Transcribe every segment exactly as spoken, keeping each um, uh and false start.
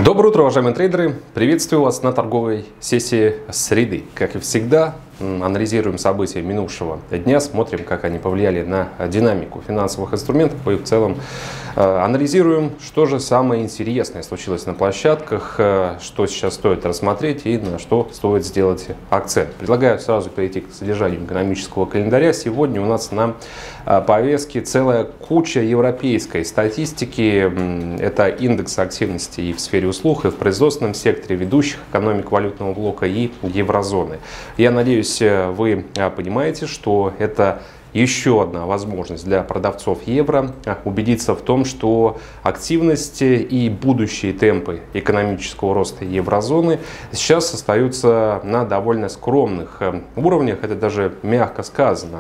Доброе утро, уважаемые трейдеры! Приветствую вас на торговой сессии среды. Как и всегда, анализируем события минувшего дня, смотрим, как они повлияли на динамику финансовых инструментов и в целом анализируем, что же самое интересное случилось на площадках, что сейчас стоит рассмотреть и на что стоит сделать акцент. Предлагаю сразу перейти к содержанию экономического календаря. Сегодня у нас на повестке целая куча европейской статистики. Это индекс активности и в сфере услуг, и в производственном секторе, ведущих экономик валютного блока и еврозоны. Я надеюсь, вы понимаете, что это еще одна возможность для продавцов евро убедиться в том, что активность и будущие темпы экономического роста еврозоны сейчас остаются на довольно скромных уровнях. Это даже мягко сказано.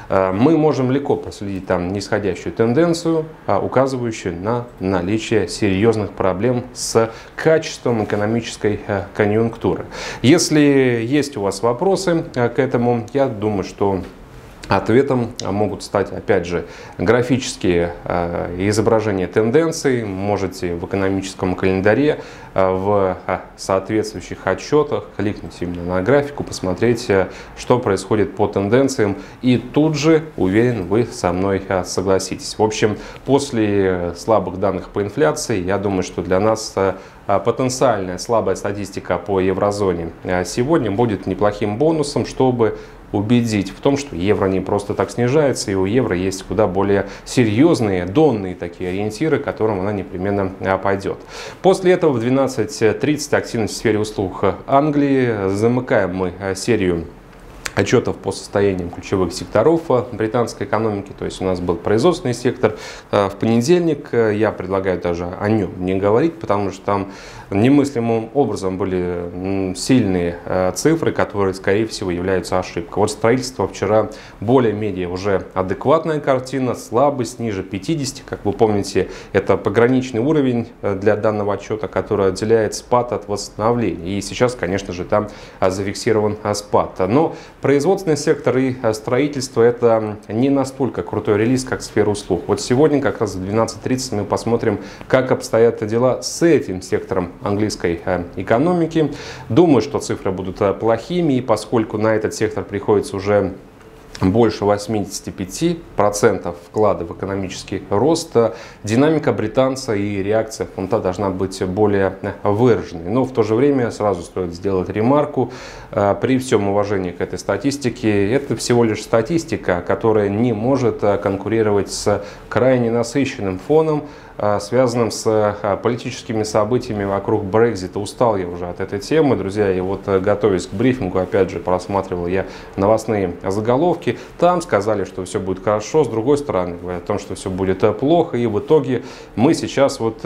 Мы можем легко проследить там нисходящую тенденцию, указывающую на наличие серьезных проблем с качеством экономической конъюнктуры. Если есть у вас вопросы к этому, я думаю, что ответом могут стать, опять же, графические э, изображения тенденций. Можете в экономическом календаре, э, в э, соответствующих отчетах кликнуть именно на графику, посмотреть, э, что происходит по тенденциям. И тут же, уверен, вы со мной э, согласитесь. В общем, после слабых данных по инфляции, я думаю, что для нас э, потенциальная слабая статистика по еврозоне э, сегодня будет неплохим бонусом, чтобы убедить в том, что евро не просто так снижается, и у евро есть куда более серьезные, донные такие ориентиры, к которым она непременно пойдет. После этого в двенадцать тридцать активность в сфере услуг Англии. Замыкаем мы серию отчетов по состоянию ключевых секторов британской экономики. То есть у нас был производственный сектор в понедельник. Я предлагаю даже о нем не говорить, потому что там немыслимым образом были сильные цифры, которые, скорее всего, являются ошибкой. Вот строительство вчера более-менее уже адекватная картина, слабость ниже пятидесяти. Как вы помните, это пограничный уровень для данного отчета, который отделяет спад от восстановления. И сейчас, конечно же, там зафиксирован спад. Но производственный сектор и строительство — это не настолько крутой релиз, как сфера услуг. Вот сегодня как раз в двенадцать тридцать мы посмотрим, как обстоят дела с этим сектором английской экономики. Думаю, что цифры будут плохими, и поскольку на этот сектор приходится уже больше восьмидесяти пяти процентов вклада в экономический рост, динамика британца и реакция фунта должна быть более выраженной. Но в то же время сразу стоит сделать ремарку: при всем уважении к этой статистике, это всего лишь статистика, которая не может конкурировать с крайне насыщенным фоном, связанным с политическими событиями вокруг Брексита. Устал я уже от этой темы, друзья, и вот, готовясь к брифингу, опять же просматривал я новостные заголовки. Там сказали, что все будет хорошо, с другой стороны говорят о том, что все будет плохо, и в итоге мы сейчас вот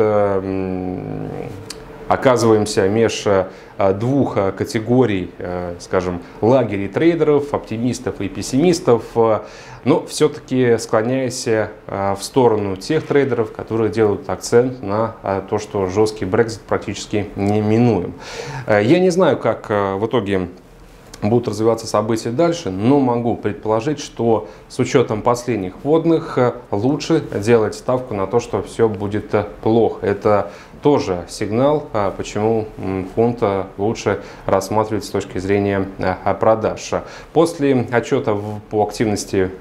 э, оказываемся меж двух категорий, скажем, лагерей трейдеров, оптимистов и пессимистов, но все-таки склоняясь в сторону тех трейдеров, которые делают акцент на то, что жесткий Брексит практически неминуем. Я не знаю, как в итоге будут развиваться события дальше, но могу предположить, что с учетом последних вводных лучше делать ставку на то, что все будет плохо. Это тоже сигнал, почему фунт лучше рассматривать с точки зрения продаж. После отчета по активности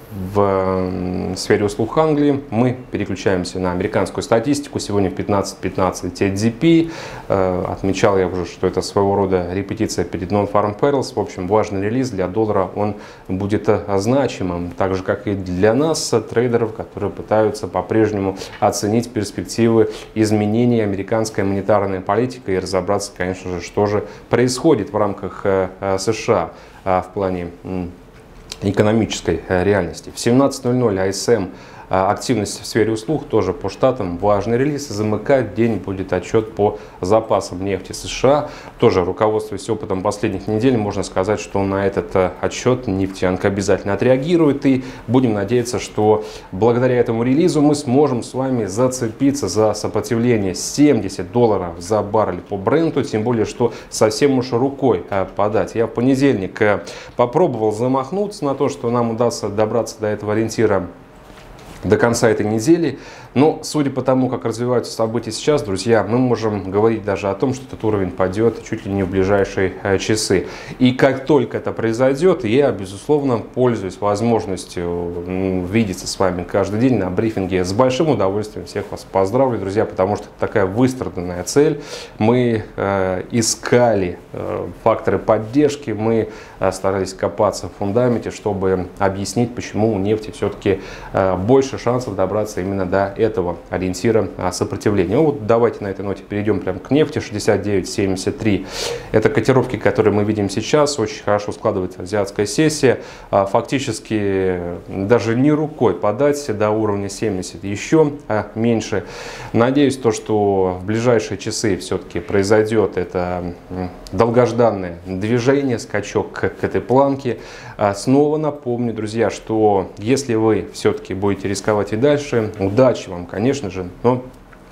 в сфере услуг Англии мы переключаемся на американскую статистику. Сегодня в пятнадцать пятнадцать эй ди пи. Отмечал я уже, что это своего рода репетиция перед Non-Farm Payrolls. В общем, важный релиз для доллара, он будет значимым. Так же, как и для нас, трейдеров, которые пытаются по-прежнему оценить перспективы изменения американской монетарной политики и разобраться, конечно же, что же происходит в рамках США в плане экономической реальности. В семнадцать ноль ноль эй эс эм активность в сфере услуг, тоже по штатам, важный релиз. Замыкать день будет отчет по запасам нефти США. Тоже, руководствуясь опытом последних недель, можно сказать, что на этот отчет нефтянка обязательно отреагирует. И будем надеяться, что благодаря этому релизу мы сможем с вами зацепиться за сопротивление семьдесят долларов за баррель по Бренту. Тем более, что совсем уж рукой подать. Я в понедельник попробовал замахнуться на то, что нам удастся добраться до этого ориентира до конца этой недели. Но судя по тому, как развиваются события сейчас, друзья, мы можем говорить даже о том, что этот уровень пойдет чуть ли не в ближайшие часы. И как только это произойдет, я, безусловно, пользуюсь возможностью видеться с вами каждый день на брифинге. С большим удовольствием всех вас поздравлю, друзья, потому что это такая выстраданная цель. Мы э, искали э, факторы поддержки, мы э, старались копаться в фундаменте, чтобы объяснить, почему у нефти все-таки э, больше шансов добраться именно до этого ориентира сопротивления. Ну, вот давайте на этой ноте перейдем прямо к нефти. шестьдесят девять семьдесят три. Это котировки, которые мы видим сейчас. Очень хорошо складывается азиатская сессия. Фактически даже не рукой подать до уровня семьдесят, еще меньше. Надеюсь, то, что в ближайшие часы все-таки произойдет это долгожданное движение, скачок к этой планке. Снова напомню, друзья, что если вы все-таки будете рисковать и дальше, удачи вам, конечно же, но,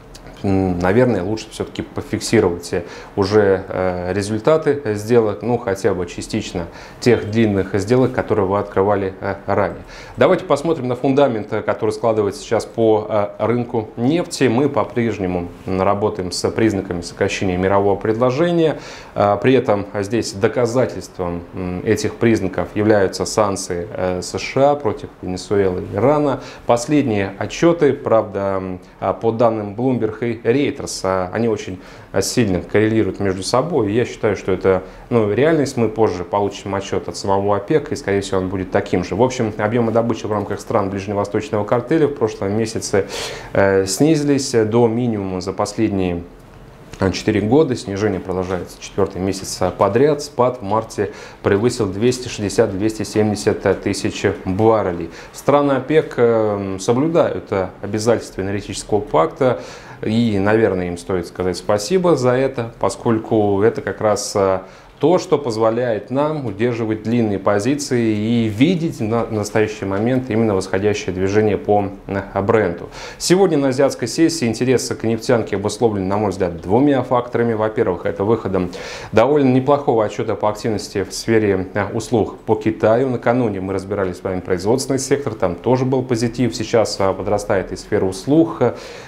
наверное, лучше все-таки пофиксировать уже результаты сделок, ну, хотя бы частично тех длинных сделок, которые вы открывали ранее. Давайте посмотрим на фундамент, который складывается сейчас по рынку нефти. Мы по-прежнему работаем с признаками сокращения мирового предложения. При этом здесь доказательством этих признаков являются санкции США против Венесуэлы и Ирана. Последние отчеты, правда, по данным Bloomberg и Reuters, они очень сильно коррелируют между собой. И я считаю, что это ну, реальность. Мы позже получим отчет от самого ОПЕК, и, скорее всего, он будет таким же. В общем, объемы добычи в рамках стран ближневосточного картеля в прошлом месяце э, снизились до минимума за последние четыре года. Снижение продолжается четвертый месяц подряд. Спад в марте превысил двести шестьдесят — двести семьдесят тысяч баррелей. Страны ОПЕК соблюдают обязательства энергетического пакта. И, наверное, им стоит сказать спасибо за это, поскольку это как раз то, что позволяет нам удерживать длинные позиции и видеть на настоящий момент именно восходящее движение по бренду. Сегодня на азиатской сессии интерес к нефтянке обусловлен, на мой взгляд, двумя факторами. Во-первых, это выходом довольно неплохого отчета по активности в сфере услуг по Китаю. Накануне мы разбирали с вами производственный сектор, там тоже был позитив. Сейчас подрастает и сфера услуг.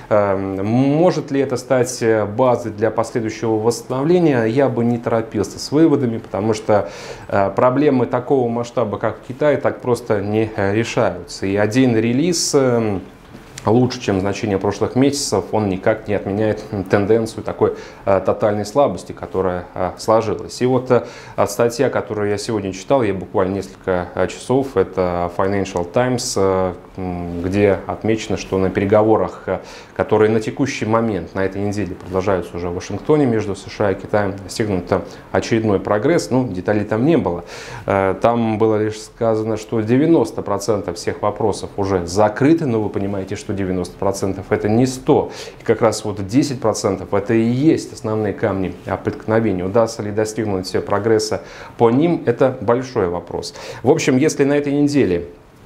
Может ли это стать базой для последующего восстановления? Я бы не торопился с выводами, потому что э, проблемы такого масштаба, как в Китае, так просто не э, решаются. И один релиз э, лучше, чем значение прошлых месяцев, он никак не отменяет тенденцию такой э, тотальной слабости, которая э, сложилась. И вот э, статья, которую я сегодня читал, я буквально несколько э, часов, это Financial Times, э, где отмечено, что на переговорах, э, которые на текущий момент, на этой неделе продолжаются уже в Вашингтоне между США и Китаем, достигнут очередной прогресс. Ну, деталей там не было. Э, там было лишь сказано, что девяносто процентов всех вопросов уже закрыты, но вы понимаете, что девяносто процентов это не сто. И как раз вот десять процентов это и есть основные камни преткновения. Удастся ли достигнуть прогресса по ним, это большой вопрос. В общем, если на этой неделе,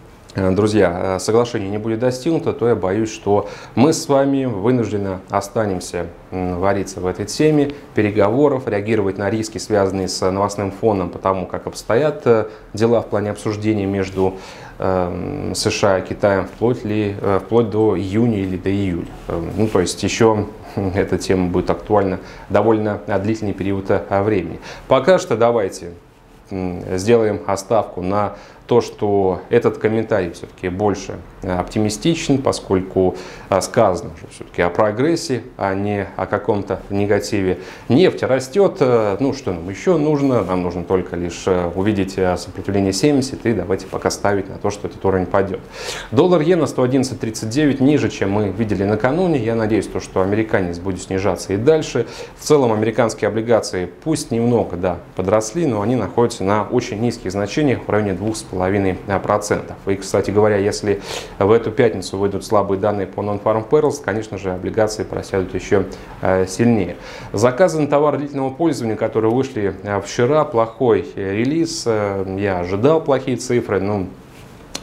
друзья, соглашение не будет достигнуто, то я боюсь, что мы с вами вынуждены останемся вариться в этой теме переговоров, реагировать на риски, связанные с новостным фоном, потому как обстоят дела в плане обсуждения между США и Китаем вплоть, ли, вплоть до июня или до июля. Ну, то есть еще эта тема будет актуальна довольно длительный период времени. Пока что давайте сделаем оставку на то, что этот комментарий все-таки больше оптимистичен, поскольку сказано же все-таки о прогрессе, а не о каком-то негативе. Нефть растет, ну что нам еще нужно? Нам нужно только лишь увидеть сопротивление семьдесят и давайте пока ставить на то, что этот уровень пойдет. Доллар-иена сто одиннадцать тридцать девять, ниже, чем мы видели накануне. Я надеюсь, то, что американец будет снижаться и дальше. В целом американские облигации пусть немного да, подросли, но они находятся на очень низких значениях в районе двух с половиной процентов. И, кстати говоря, если в эту пятницу выйдут слабые данные по Non-Farm Payrolls, конечно же, облигации просядут еще сильнее. Заказы на товары длительного пользования, которые вышли вчера, плохой релиз. Я ожидал плохие цифры, но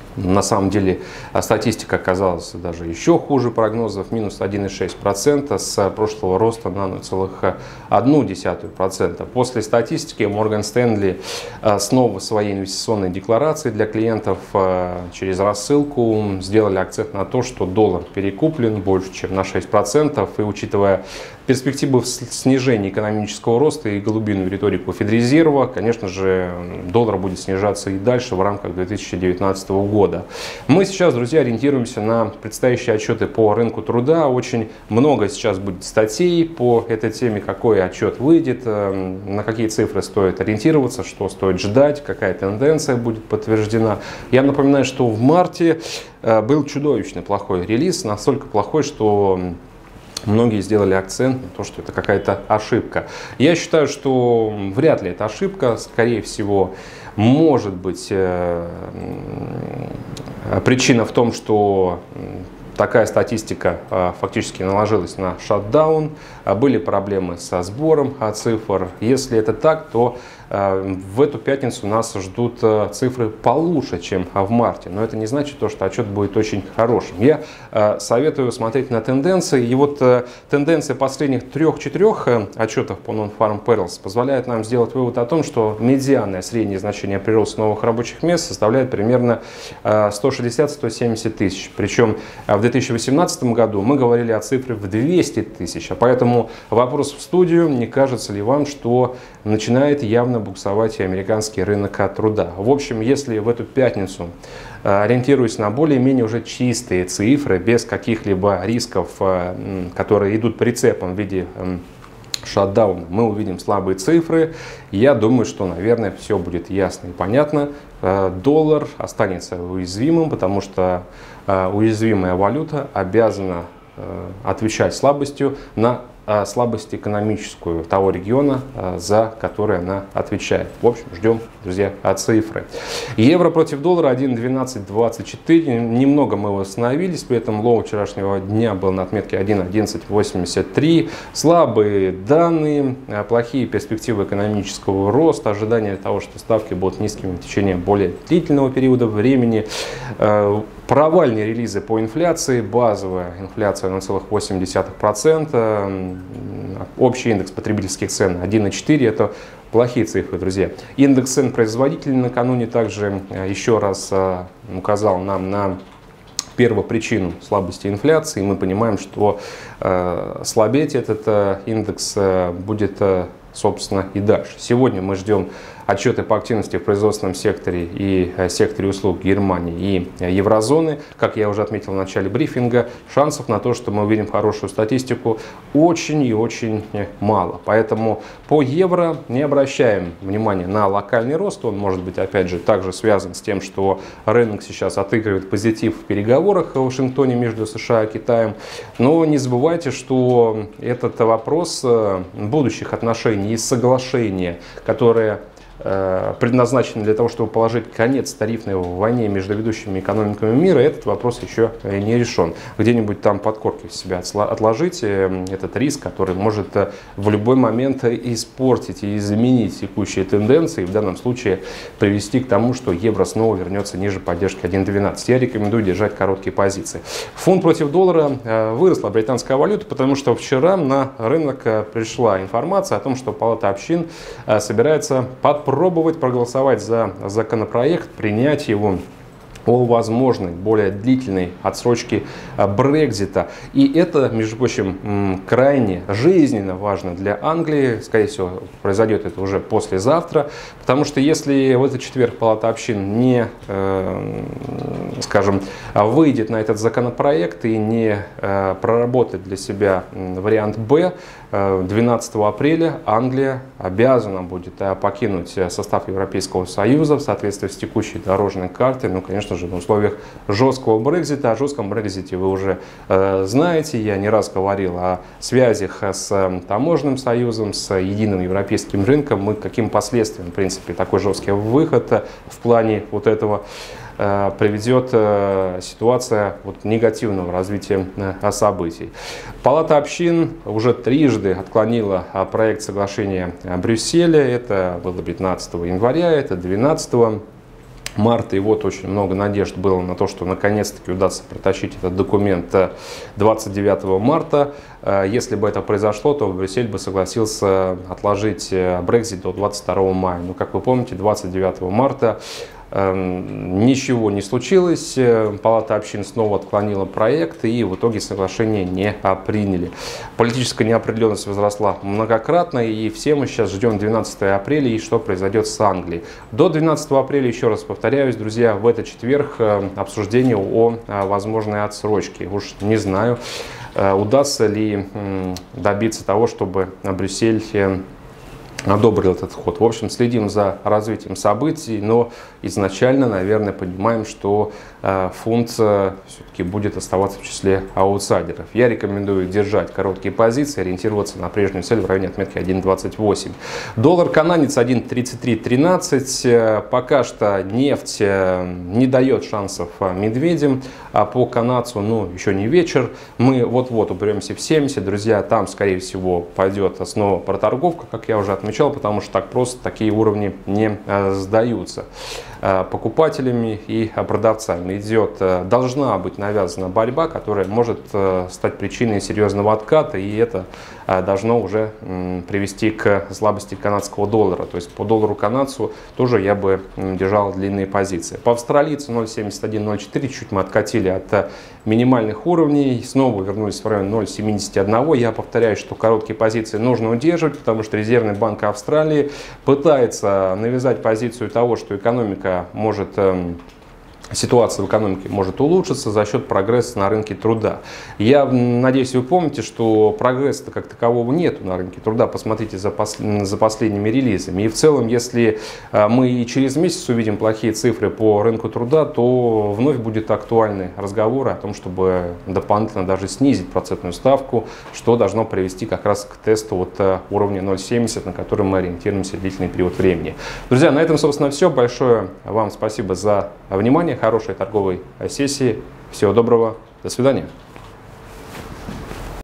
На самом деле статистика оказалась даже еще хуже прогнозов, минус один и шесть десятых процента с прошлого роста на ноль целых одну десятую процента. После статистики Морган Стэнли снова в своей инвестиционной декларации для клиентов через рассылку сделали акцент на то, что доллар перекуплен больше, чем на шесть процентов, и учитывая перспективы снижения экономического роста и голубиную риторику Федрезерва, конечно же, доллар будет снижаться и дальше в рамках две тысячи девятнадцатого года. Мы сейчас, друзья, ориентируемся на предстоящие отчеты по рынку труда. Очень много сейчас будет статей по этой теме, какой отчет выйдет, на какие цифры стоит ориентироваться, что стоит ждать, какая тенденция будет подтверждена. Я напоминаю, что в марте был чудовищно плохой релиз, настолько плохой, что многие сделали акцент на то, что это какая-то ошибка. Я считаю, что вряд ли это ошибка. Скорее всего, может быть э, причина в том, что такая статистика э, фактически наложилась на шатдаун. Были проблемы со сбором цифр. Если это так, то э, в эту пятницу нас ждут э, цифры получше, чем в марте. Но это не значит, то, что отчет будет очень хорошим. Я э, советую смотреть на тенденции. И вот э, тенденция последних трех-четырех э, отчетов по Non-Farm Payrolls позволяет нам сделать вывод о том, что медианное среднее значение прироста новых рабочих мест составляет примерно э, сто шестьдесят — сто семьдесят тысяч. Причем э, в две тысячи восемнадцатом году мы говорили о цифре в двести тысяч. А поэтому вопрос в студию: не кажется ли вам, что начинает явно буксовать и американский рынок труда? В общем, если в эту пятницу, ориентируясь на более-менее уже чистые цифры, без каких-либо рисков, которые идут прицепом в виде шатдауна, мы увидим слабые цифры, я думаю, что, наверное, все будет ясно и понятно. Доллар останется уязвимым, потому что уязвимая валюта обязана отвечать слабостью на слабость экономическую того региона, за который она отвечает. В общем, ждем, друзья, от цифры. Евро против доллара один двенадцать двадцать четыре. Немного мы восстановились, при этом лоу вчерашнего дня был на отметке один одиннадцать восемьдесят три. Слабые данные, плохие перспективы экономического роста, ожидание того, что ставки будут низкими в течение более длительного периода времени. Провальные релизы по инфляции, базовая инфляция ноль целых восемь десятых процента, общий индекс потребительских цен один и четыре, это плохие цифры, друзья. Индекс цен производителей накануне также еще раз указал нам на первопричину слабости инфляции. Мы понимаем, что слабеть этот индекс будет, собственно, и дальше. Сегодня мы ждем отчеты по активности в производственном секторе и секторе услуг Германии и еврозоны. Как я уже отметил в начале брифинга, шансов на то, что мы увидим хорошую статистику, очень и очень мало. Поэтому по евро не обращаем внимания на локальный рост. Он может быть, опять же, также связан с тем, что рынок сейчас отыгрывает позитив в переговорах в Вашингтоне между США и Китаем. Но не забывайте, что этот вопрос будущих отношений и соглашения, которые предназначены для того, чтобы положить конец тарифной войне между ведущими экономиками мира, этот вопрос еще не решен. Где-нибудь там под корки в себя отложить этот риск, который может в любой момент испортить и изменить текущие тенденции, в данном случае привести к тому, что евро снова вернется ниже поддержки один двенадцать. Я рекомендую держать короткие позиции. Фунт против доллара. Выросла британская валюта, потому что вчера на рынок пришла информация о том, что Палата общин собирается подпробовать Пробовать проголосовать за законопроект, принять его о возможной более длительной отсрочке Брексита. И это, между прочим, крайне жизненно важно для Англии. Скорее всего, произойдет это уже послезавтра. Потому что если в этот четверг Палата общин не, э, скажем, выйдет на этот законопроект и не э, проработает для себя вариант Б, двенадцатого апреля Англия обязана будет покинуть состав Европейского Союза в соответствии с текущей дорожной картой. Ну, конечно же, на условиях жесткого Брексита. О жестком Брексите вы уже э, знаете. Я не раз говорил о связях с таможенным союзом, с единым европейским рынком. Мы каким последствиям, в принципе, такой жесткий выход в плане вот этого приведет ситуация вот негативного развития событий. Палата общин уже трижды отклонила проект соглашения Брюсселя. Это было пятнадцатого января, это двенадцатого марта, и вот очень много надежд было на то, что наконец-таки удастся протащить этот документ двадцать девятого марта. Если бы это произошло, то Брюссель бы согласился отложить Брексит до двадцать второго мая. Но, как вы помните, двадцать девятого марта ничего не случилось, Палата общин снова отклонила проект, и в итоге соглашение не приняли. Политическая неопределенность возросла многократно, и все мы сейчас ждем двенадцатого апреля и что произойдет с Англией. До двенадцатого апреля, еще раз повторяюсь, друзья, в этот четверг обсуждение о возможной отсрочке. Уж не знаю, удастся ли добиться того, чтобы Брюссель одобрил этот ход. В общем, следим за развитием событий, но изначально, наверное, понимаем, что э, фунт э, все-таки будет оставаться в числе аутсайдеров. Я рекомендую держать короткие позиции, ориентироваться на прежнюю цель в районе отметки один двадцать восемь. Доллар канадец один тридцать три тринадцать. Э, пока что нефть э, не дает шансов э, медведям, а по канадцу, ну, еще не вечер. Мы вот-вот упремся в семьдесят. Друзья, там, скорее всего, пойдет снова проторговка, как я уже отмечал, потому что так просто такие уровни не э, сдаются. Э, покупателями и продавцами идет, э, должна быть навязана борьба, которая может э, стать причиной серьезного отката, и это э, должно уже э, привести к слабости канадского доллара. То есть по доллару канадцу тоже я бы э, держал длинные позиции. По австралийцу ноль семьдесят один ноль четыре, чуть мы откатили от э, минимальных уровней, снова вернулись в район ноль семьдесят один. Я повторяю, что короткие позиции нужно удерживать, потому что Резервный банк Австралии пытается навязать позицию того, что экономика может, э, ситуация в экономике может улучшиться за счет прогресса на рынке труда. Я надеюсь, вы помните, что прогресса как такового нет на рынке труда. Посмотрите за, пос, за последними релизами. И в целом, если э, мы и через месяц увидим плохие цифры по рынку труда, то вновь будет актуальный разговор о том, чтобы дополнительно даже снизить процентную ставку, что должно привести как раз к тесту вот уровня ноль семьдесят, на который мы ориентируемся длительный период времени. Друзья, на этом, собственно, все. Большое вам спасибо за внимание. Хорошей торговой сессии. Всего доброго. До свидания.